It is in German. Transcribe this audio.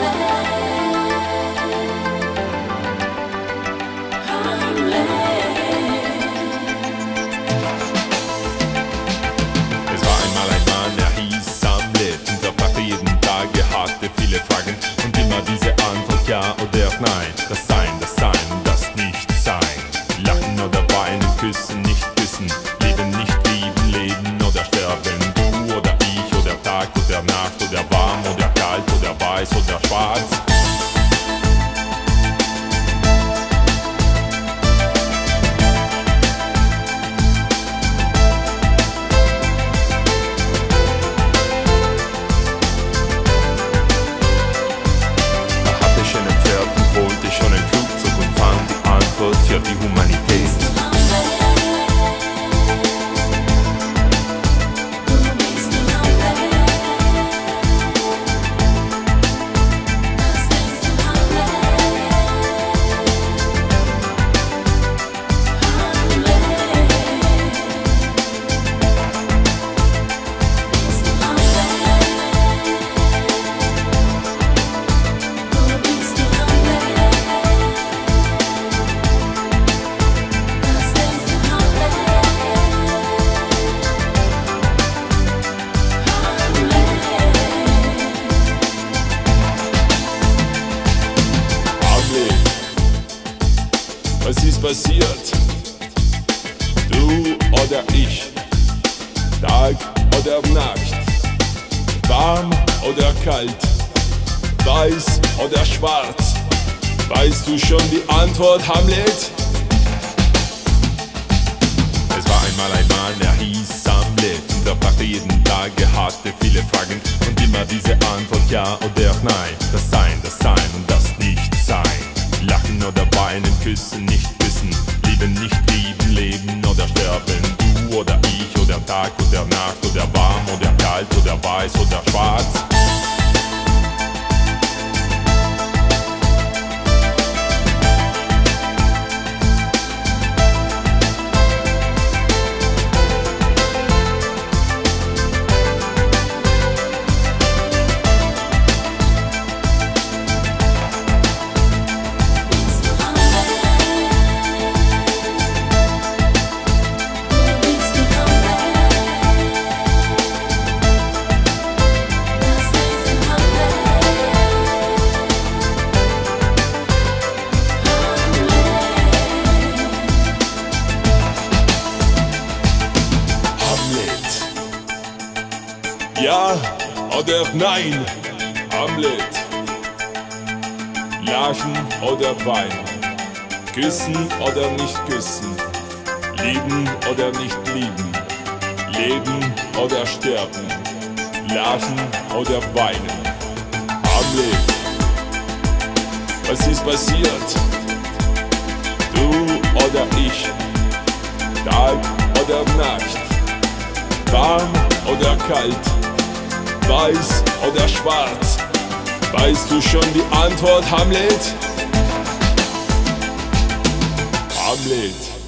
Es war einmal ein Mann, er hieß Hamlet und er brachte jeden Tag, er hatte viele Fragen und immer diese Antwort ja oder nein. Das Sein und das Nichtsein. Lachen oder weinen, küssen, nicht küssen, lieben, nicht lieben, leben oder sterben. Du oder ich oder Tag oder Nacht oder warm oder kalt oder weiß oder schwarz. Wollte schon ein Flugzeug und fand die Antwort für die Humanität. Was ist passiert? Du oder ich? Tag oder Nacht? Warm oder kalt? Weiß oder schwarz? Weißt du schon die Antwort, Hamlet? Es war einmal ein Mann, er hieß Hamlet und er brachte jeden Tag, er hatte viele Fragen und immer diese Antwort ja oder nein. Das Sein und das Nichtsein. Lachen oder weinen, küssen, nicht küssen, lieben, nicht lieben, leben oder sterben. Du oder ich oder Tag oder Nacht oder warm oder kalt oder weiß oder schwarz. Ja oder nein, Hamlet? Lachen oder weinen? Küssen oder nicht küssen? Lieben oder nicht lieben? Leben oder sterben? Lachen oder weinen? Hamlet, was ist passiert? Du oder ich? Tag oder Nacht? Warm oder kalt? Weiß oder schwarz? Weißt du schon die Antwort, Hamlet? Hamlet.